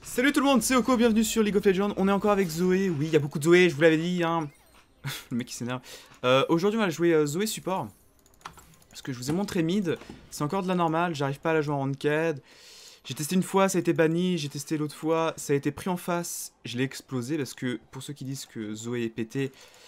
Salut tout le monde, c'est Oko, bienvenue sur League of Legends. On est encore avec Zoé, oui, il y a beaucoup de Zoé, je vous l'avais dit, hein. Le mec qui s'énerve. Aujourd'hui, on va jouer Zoé support. Parce que je vous ai montré mid, c'est encore de la normale, j'arrive pas à la jouer en ranked. J'ai testé une fois, ça a été banni, j'ai testé l'autre fois, ça a été pris en face, je l'ai explosé parce que pour ceux qui disent que Zoé est pété,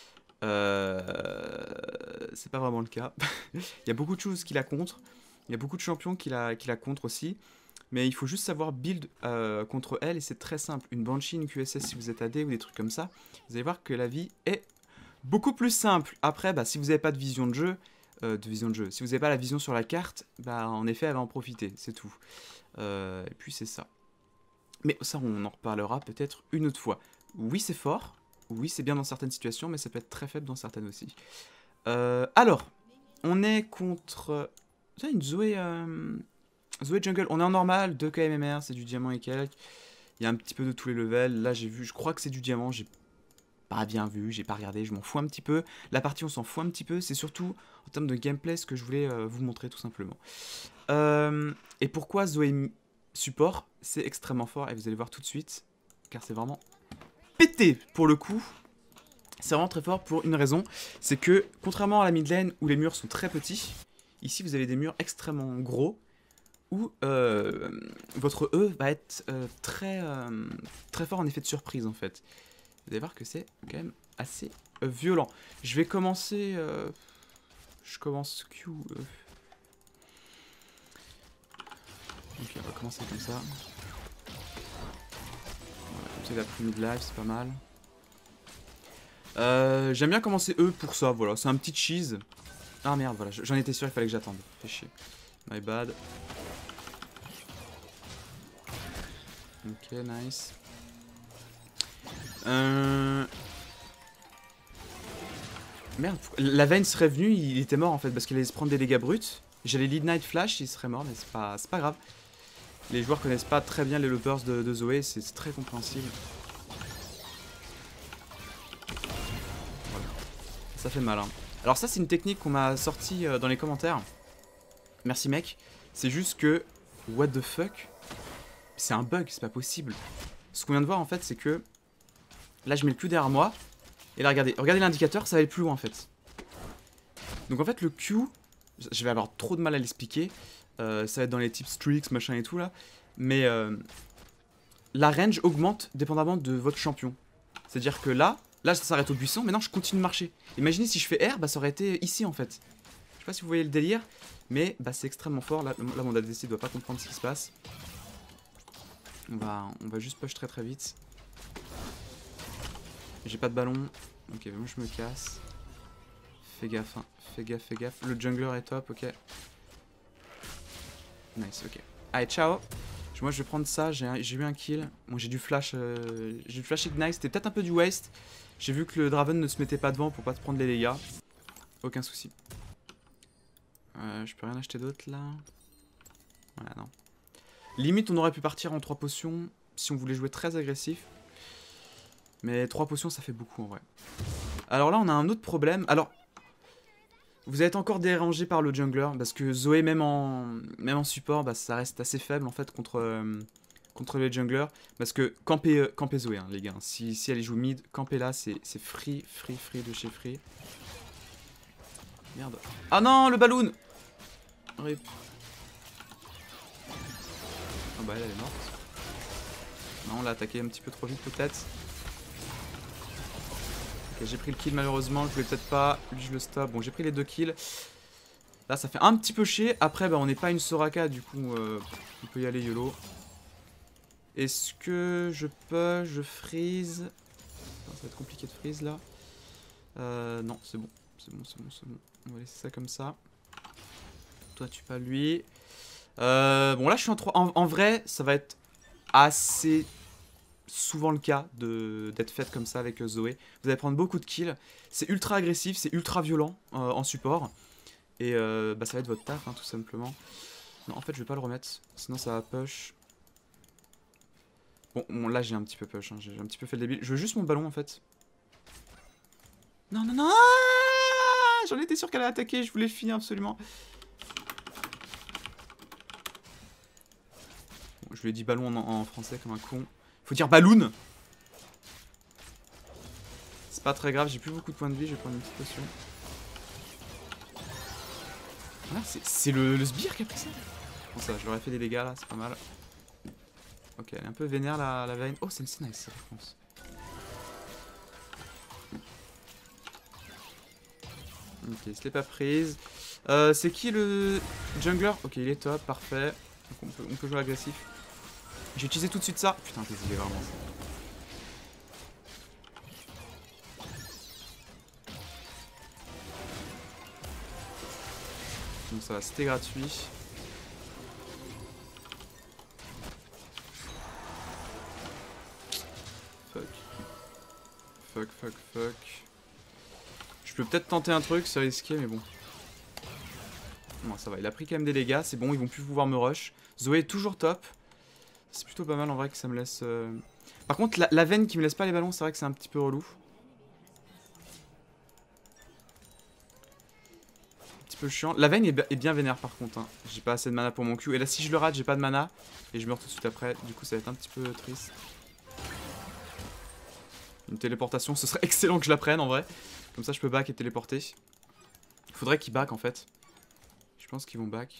c'est pas vraiment le cas. Il y a beaucoup de choses qui la contre, il y a beaucoup de champions qui la contre aussi. Mais il faut juste savoir build contre elle et c'est très simple. Une Banshee, une QSS si vous êtes AD ou des trucs comme ça, vous allez voir que la vie est beaucoup plus simple. Après, bah, si vous n'avez pas de vision de jeu, si vous n'avez pas la vision sur la carte, bah, en effet, elle va en profiter, c'est tout. Et puis c'est ça. Mais ça, on en reparlera peut-être une autre fois. Oui, c'est fort, oui, c'est bien dans certaines situations, mais ça peut être très faible dans certaines aussi. Alors, on est contre... C'est une Zoé... Zoé Jungle, on est en normal, 2 KMMR, c'est du diamant et quelques. Il y a un petit peu de tous les levels. Là, j'ai vu, je crois que c'est du diamant, j'ai pas bien vu, j'ai pas regardé, je m'en fous un petit peu. La partie, on s'en fout un petit peu. C'est surtout en termes de gameplay ce que je voulais vous montrer tout simplement. Et pourquoi Zoé support, c'est extrêmement fort et vous allez voir tout de suite, car c'est vraiment pété pour le coup. C'est vraiment très fort pour une raison, c'est que contrairement à la mid lane où les murs sont très petits, ici vous avez des murs extrêmement gros où votre E va être très fort en effet de surprise en fait. Vous allez voir que c'est quand même assez violent. Je vais commencer... je commence Q... Ok, on va commencer comme ça. Voilà, comme ça il a pris mid-life, c'est pas mal. J'aime bien commencer E pour ça, voilà, c'est un petit cheese. Ah merde, voilà, j'en étais sûr, il fallait que j'attende. Fais chier. My bad. Ok, nice. Merde, la veine serait venue, il était mort en fait, parce qu'il allait se prendre des dégâts bruts. J'allais lead night flash, il serait mort, mais c'est pas grave. Les joueurs connaissent pas très bien les loopers de Zoé, c'est très compréhensible. Voilà. Ça fait mal, hein. Alors ça, c'est une technique qu'on m'a sortie dans les commentaires. Merci mec. C'est juste que, what the fuck? C'est un bug, c'est pas possible. Ce qu'on vient de voir en fait, c'est que là, je mets le Q derrière moi. Et là, regardez l'indicateur, ça va aller plus loin en fait. Donc en fait, le Q, je vais avoir trop de mal à l'expliquer. Ça va être dans les types streaks, machin et tout là. Mais la range augmente dépendamment de votre champion. C'est-à-dire que là ça s'arrête au buisson, maintenant je continue de marcher. Imaginez si je fais R, bah ça aurait été ici en fait. Je sais pas si vous voyez le délire, mais bah, c'est extrêmement fort. Là mon ADC doit pas comprendre ce qui se passe. On va juste push très vite. J'ai pas de ballon. Ok, moi je me casse. Fais gaffe, hein. Fais gaffe. Le jungler est top, ok. Nice, ok. Allez, ciao. Moi je vais prendre ça, j'ai eu un kill. Bon, j'ai du flash ignite, c'était peut-être un peu du waste. J'ai vu que le Draven ne se mettait pas devant pour pas te prendre les dégâts. Aucun souci. Je peux rien acheter d'autre là. Voilà, non. Limite, on aurait pu partir en 3 potions si on voulait jouer très agressif. Mais 3 potions, ça fait beaucoup en vrai. Alors là, on a un autre problème. Alors, vous êtes encore dérangé par le jungler parce que Zoé, même en support, bah, ça reste assez faible en fait contre les junglers. Parce que campez Zoé, hein, les gars. Si elle joue mid, campez là, c'est free de chez free. Merde. Ah non, le balloon! Rip. Ah bah elle est morte. Non, on l'a attaqué un petit peu trop vite peut-être. Ok, j'ai pris le kill malheureusement, je voulais peut-être pas. Lui je le stop. Bon, j'ai pris les 2 kills. Là ça fait un petit peu chier. Après bah on n'est pas une Soraka, du coup on peut y aller YOLO. Est-ce que je freeze? Ça va être compliqué de freeze là. Non, c'est bon. C'est bon. On va laisser ça comme ça. Toi tu pas lui. Bon là je suis en 3. En vrai ça va être assez souvent le cas d'être faite comme ça avec Zoé. Vous allez prendre beaucoup de kills. C'est ultra agressif, c'est ultra violent en support. Et bah, ça va être votre taf, hein, tout simplement. Non, en fait, je vais pas le remettre. Sinon, ça va push. Bon là, j'ai un petit peu push. Hein, j'ai un petit peu fait le débile. Je veux juste mon ballon, en fait. Non j'en étais sûr qu'elle allait attaquer. Je voulais le finir, absolument. Bon, je lui ai dit ballon en français comme un con. Faut dire Balloon. C'est pas très grave, j'ai plus beaucoup de points de vie, je vais prendre une petite potion. Ah, c'est le sbire qui a pris ça. Bon ça, je leur ai fait des dégâts là, c'est pas mal. Ok, elle est un peu vénère la veine. Oh, c'est nice ça, je pense. Ok, je l'ai pas prise. C'est qui le jungler? Ok, il est top, parfait. Donc on peut jouer agressif. J'ai utilisé tout de suite ça. Putain, je les ai vraiment. Donc ça va, c'était gratuit. Fuck. Je peux peut-être tenter un truc, c'est risqué, mais bon. Non, ça va, il a pris quand même des dégâts, c'est bon, ils vont plus pouvoir me rush. Zoé est toujours top. C'est plutôt pas mal en vrai que ça me laisse... Par contre, la veine qui me laisse pas les ballons, c'est vrai que c'est un petit peu relou. Un petit peu chiant. La veine est bien vénère par contre. Hein. J'ai pas assez de mana pour mon Q. Et là, si je le rate, j'ai pas de mana. Et je meurs tout de suite après. Du coup, ça va être un petit peu triste. Une téléportation, ce serait excellent que je la prenne en vrai. Comme ça, je peux back et téléporter. Il faudrait qu'ils back en fait. Je pense qu'ils vont back.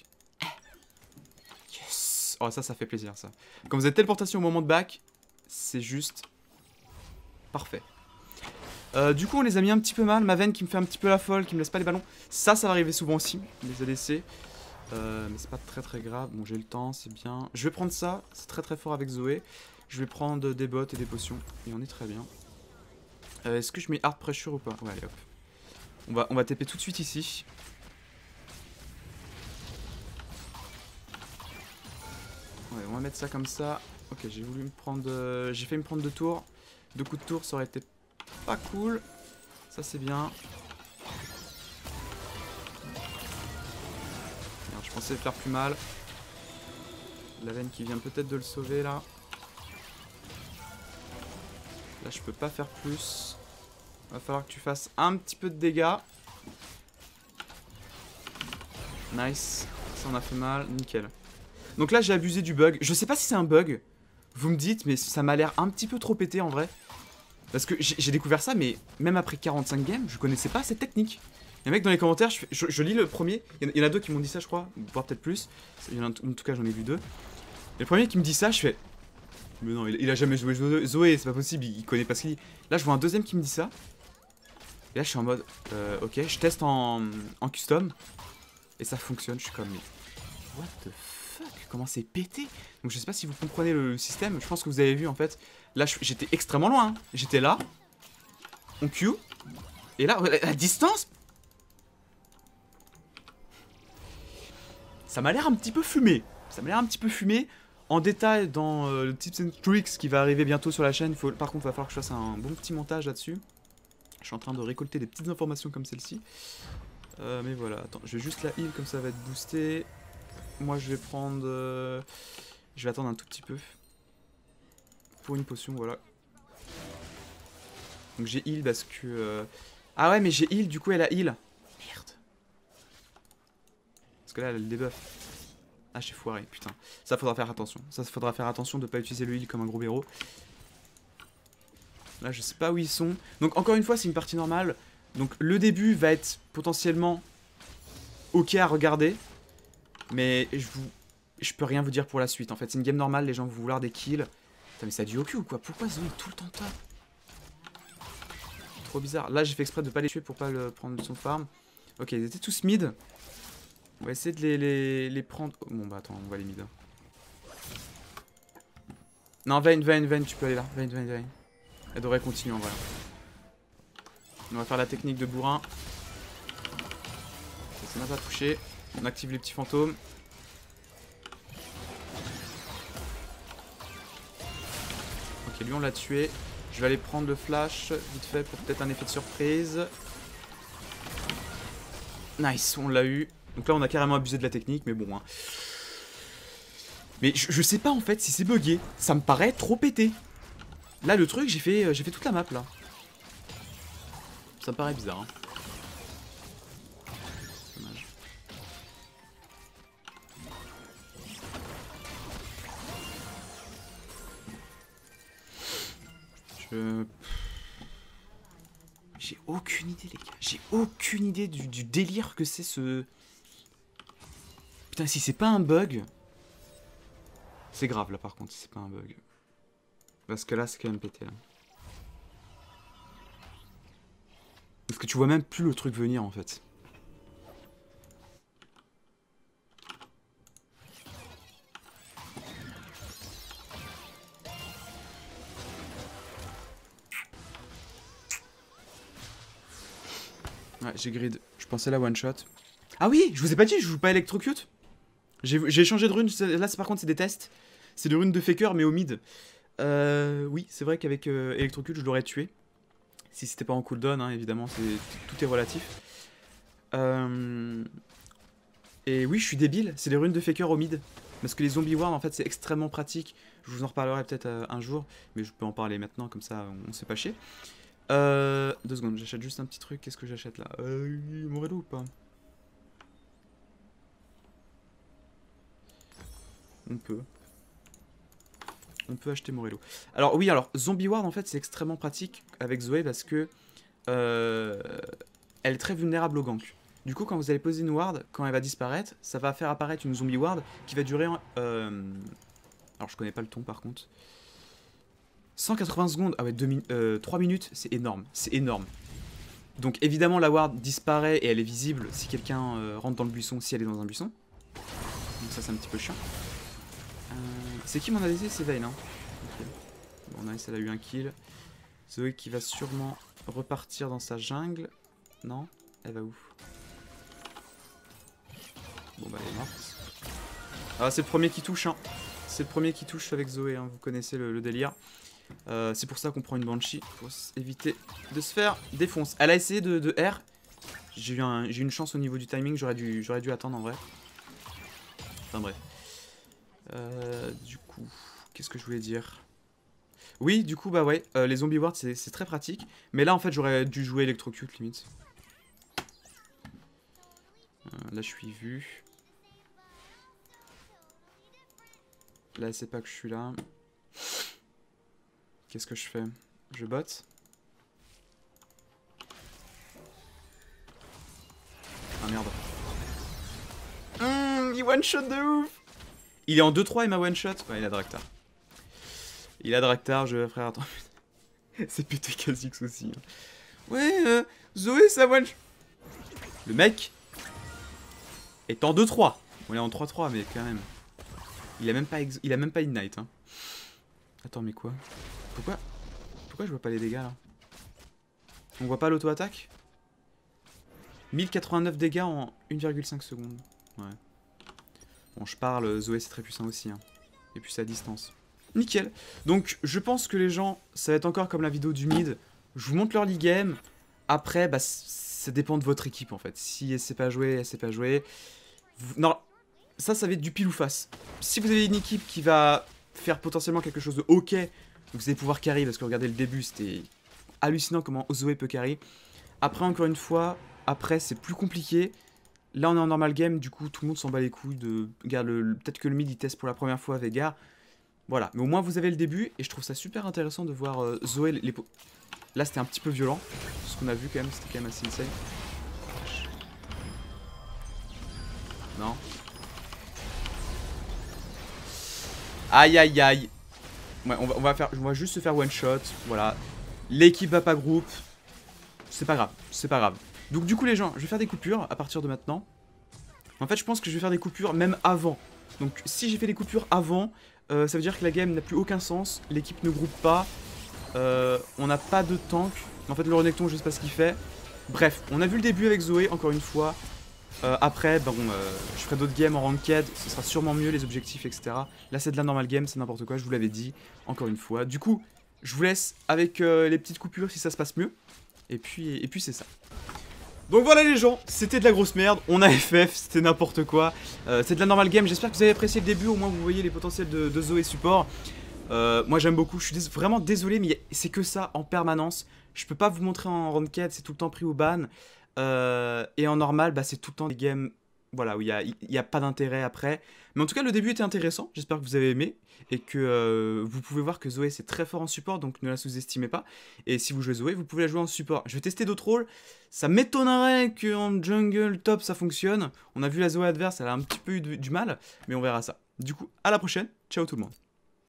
Yes! Oh, ça fait plaisir ça. Quand vous avez téléportation au moment de back, c'est juste parfait. Du coup, on les a mis un petit peu mal. Ma veine qui me fait un petit peu la folle, qui me laisse pas les ballons. Ça va arriver souvent aussi, les ADC. Mais c'est pas très grave. Bon, j'ai le temps, c'est bien. Je vais prendre ça, c'est très fort avec Zoé. Je vais prendre des bottes et des potions. Et on est très bien. Est-ce que je mets hard pressure ou pas? Ouais, allez hop. On va TP tout de suite ici. Ouais, on va mettre ça comme ça. Ok, j'ai voulu me prendre... j'ai fait me prendre 2 tours. 2 coups de tour, ça aurait été pas cool. Ça, c'est bien. Merde, je pensais faire plus mal. La veine qui vient peut-être de le sauver, là. Là, je peux pas faire plus. Va falloir que tu fasses un petit peu de dégâts. Nice. Ça, on a fait mal. Nickel. Donc là, j'ai abusé du bug. Je sais pas si c'est un bug. Vous me dites, mais ça m'a l'air un petit peu trop pété, en vrai. Parce que j'ai découvert ça, mais même après 45 games, je connaissais pas cette technique. Il y a un mec dans les commentaires, je lis le premier. Il y en a 2 qui m'ont dit ça, je crois. Voire peut-être plus. En tout cas, j'en ai vu 2. Et le premier qui me dit ça, je fais... Mais non, il a jamais joué Zoé, c'est pas possible, il connaît pas ce qu'il dit. Là, je vois un deuxième qui me dit ça. Et là, je suis en mode, ok, je teste en custom. Et ça fonctionne, je suis comme, mais what the fuck, comment c'est pété? Donc je sais pas si vous comprenez le système, je pense que vous avez vu en fait. Là, j'étais extrêmement loin, hein. J'étais là, on Q. Et là, la distance, ça m'a l'air un petit peu fumé. Ça m'a l'air un petit peu fumé. En détail dans le Tips and Tricks qui va arriver bientôt sur la chaîne. Par contre, il va falloir que je fasse un bon petit montage là-dessus. Je suis en train de récolter des petites informations comme celle-ci. Mais voilà, attends, je vais juste la heal comme ça va être boosté. Moi, je vais prendre... je vais attendre un tout petit peu. Pour une potion, voilà. Donc j'ai heal parce que... Ah ouais, mais j'ai heal, du coup elle a heal. Merde. Parce que là, elle a le debuff. Ah, j'ai foiré, putain. Ça, faudra faire attention. Ça, faudra faire attention de pas utiliser le heal comme un gros héros. Là, je sais pas où ils sont. Donc, encore une fois, c'est une partie normale. Donc, le début va être potentiellement ok à regarder. Mais je peux rien vous dire pour la suite. En fait, c'est une game normale. Les gens vont vouloir des kills. Putain, mais ça a du OQ ou quoi? Pourquoi Zoé est tout le temps top? Trop bizarre. Là, j'ai fait exprès de pas les tuer pour pas le prendre son farm. Ok, ils étaient tous mid. On va essayer de les prendre. Oh, bon, bah attends, on va les mid. Non, Vayne, tu peux aller là. Vayne. Elle devrait continuer en vrai. On va faire la technique de bourrin. Ça m'a pas touché. On active les petits fantômes. Ok, lui on l'a tué. Je vais aller prendre le flash vite fait pour peut-être un effet de surprise. Nice, on l'a eu. Donc là on a carrément abusé de la technique, mais bon. Hein. Mais je sais pas en fait si c'est bugué. Ça me paraît trop pété. Là le truc, j'ai fait toute la map là. Ça me paraît bizarre. Hein. Dommage. J'ai aucune idée, les gars. J'ai aucune idée du délire que c'est ce... Putain, si c'est pas un bug... C'est grave, là, par contre, si c'est pas un bug. Parce que là, c'est quand même pété, là. Parce que tu vois même plus le truc venir, en fait. Ouais, j'ai grid. Je pensais la one shot. Ah oui, je vous ai pas dit, je joue pas Electrocute. J'ai changé de rune. Là, par contre, c'est des tests. C'est de rune de faker, mais au mid. Oui, c'est vrai qu'avec Electrocute, je l'aurais tué. Si c'était pas en cooldown, hein, évidemment, tout est relatif. Et oui, je suis débile. C'est des runes de faker au mid. Parce que les zombie ward, en fait, c'est extrêmement pratique. Je vous en reparlerai peut-être un jour. Mais je peux en parler maintenant, comme ça, on se fait pas chier. 2 secondes, j'achète juste un petit truc. Qu'est-ce que j'achète là Morello ou pas? On peut. On peut acheter Morello. Alors oui, alors Zombie Ward en fait c'est extrêmement pratique avec Zoé parce que elle est très vulnérable au gank. Du coup quand vous allez poser une ward, quand elle va disparaître, ça va faire apparaître une Zombie Ward qui va durer... alors je connais pas le ton par contre. 180 secondes, ah ouais 3 minutes, c'est énorme, c'est énorme. Donc évidemment la ward disparaît et elle est visible si quelqu'un rentre dans le buisson, si elle est dans un buisson. Donc ça c'est un petit peu chiant. C'est qui mon ADC? C'est Vayne, hein. Okay. Bon, nice, elle a eu un kill. Zoé qui va sûrement repartir dans sa jungle. Non? Elle va où? Bon, bah, elle est morte. Ah, c'est le premier qui touche, hein. C'est le premier qui touche avec Zoé, hein. Vous connaissez le délire. C'est pour ça qu'on prend une Banshee. Pour éviter de se faire défoncer. Elle a essayé de R. J'ai eu une chance au niveau du timing. J'aurais dû attendre en vrai. Enfin, bref. Du coup, qu'est-ce que je voulais dire? Oui, du coup, bah ouais, les zombie wards c'est très pratique. Mais là, en fait, j'aurais dû jouer Electrocute limite. Là, je suis vu. Là, c'est pas que je suis là. Qu'est-ce que je fais? Je botte. Ah merde. Il one shot de ouf. Il est en 2-3 et m'a one shot. Ouais, il a Draktar. Il a Draktar, frère, attends. C'est pété Kha'Zix aussi. Hein. Ouais, Zoé, ça one shot. Le mec est en 2-3. On est en 3-3, mais quand même. Il a même pas Ignite. Hein. Attends, mais quoi? Pourquoi je vois pas les dégâts là? On voit pas l'auto-attaque? 1089 dégâts en 1,5 secondes. Ouais. Bon, je parle, Zoé c'est très puissant aussi. Hein. Et puis c'est à distance. Nickel. Donc, je pense que les gens, ça va être encore comme la vidéo du mid. Je vous montre leur league game. Après, bah, ça dépend de votre équipe en fait. Si elle sait pas jouer, elle sait pas jouer. Non, ça va être du pile ou face. Si vous avez une équipe qui va faire potentiellement quelque chose de ok, vous allez pouvoir carry parce que regardez le début, c'était hallucinant comment Zoé peut carry. Après, encore une fois, après c'est plus compliqué. Là, on est en normal game, du coup, tout le monde s'en bat les couilles de... Regarde, peut-être que le mid, il teste pour la première fois Veigar. Voilà, mais au moins, vous avez le début, et je trouve ça super intéressant de voir Zoé... Là, c'était un petit peu violent, ce qu'on a vu quand même, c'était quand même assez insane. Non. Aïe, aïe, aïe. Ouais, on va juste se faire one shot, voilà. L'équipe va pas groupe. C'est pas grave, c'est pas grave. Donc du coup les gens, je vais faire des coupures à partir de maintenant. En fait je pense que je vais faire des coupures même avant. Donc si j'ai fait des coupures avant, ça veut dire que la game n'a plus aucun sens. L'équipe ne groupe pas. On n'a pas de tank. En fait le Renekton je sais pas ce qu'il fait. Bref, on a vu le début avec Zoé encore une fois. Après, bon, je ferai d'autres games en ranked. Ce sera sûrement mieux les objectifs etc. Là c'est de la normal game, c'est n'importe quoi, je vous l'avais dit. Encore une fois. Du coup, je vous laisse avec les petites coupures si ça se passe mieux. Et puis c'est ça. Donc voilà les gens, c'était de la grosse merde, on a FF, c'était n'importe quoi. C'est de la normal game, j'espère que vous avez apprécié le début, au moins vous voyez les potentiels de Zoé support. Moi j'aime beaucoup, je suis vraiment désolé mais c'est que ça en permanence. Je peux pas vous montrer en ranked, c'est tout le temps pris au ban. Et en normal, bah, c'est tout le temps des games voilà, où il y a pas d'intérêt après. Mais en tout cas, le début était intéressant. J'espère que vous avez aimé et que vous pouvez voir que Zoé c'est très fort en support, donc ne la sous-estimez pas. Et si vous jouez Zoé, vous pouvez la jouer en support. Je vais tester d'autres rôles. Ça m'étonnerait qu'en jungle top ça fonctionne. On a vu la Zoé adverse, elle a un petit peu eu du mal, mais on verra ça. Du coup, à la prochaine. Ciao tout le monde.